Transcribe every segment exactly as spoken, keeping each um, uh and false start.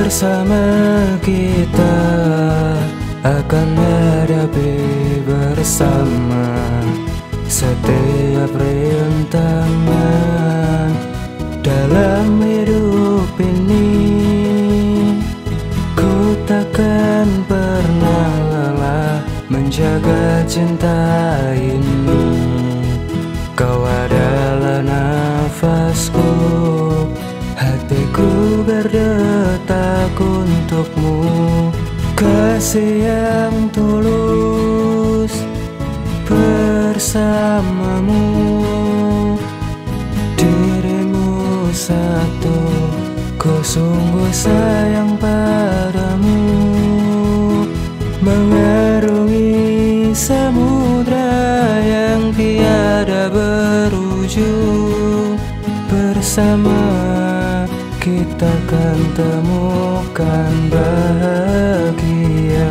Bersama kita akan hadapi bersama setiap rintangan dalam hidup ini. Ku takkan pernah lelah menjaga cinta ini. Kau adalah nafasku, hatiku berdetak untukmu. Kasih yang tulus bersamamu, dirimu satu, ku sungguh sayang padamu. Mengarungi samudra yang tiada berujung, bersama kita akan temukan bahagia.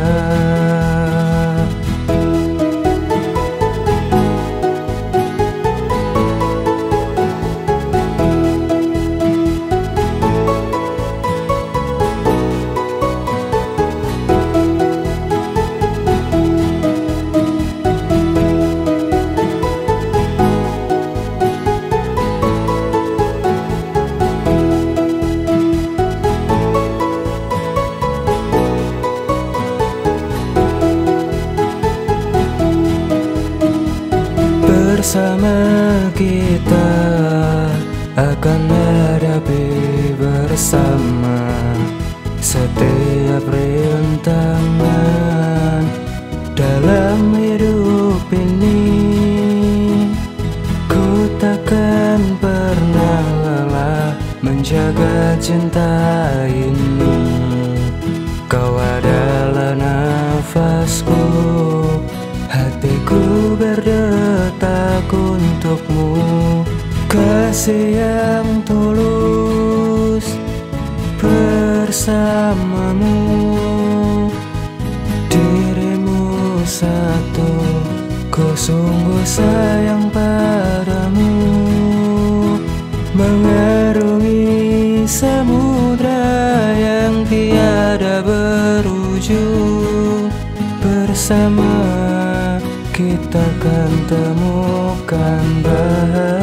Bersama kita akan hadapi bersama setiap rintangan dalam hidup ini. Ku takkan pernah lelah menjaga cinta ini. Kau adalah nafasku, hatiku berdetak untukmu. Kasih yang tulus bersamamu, dirimu satu, ku sungguh sayang padamu. Mengarungi samudra yang tiada berujung, bersama kita akan temukan bahagia.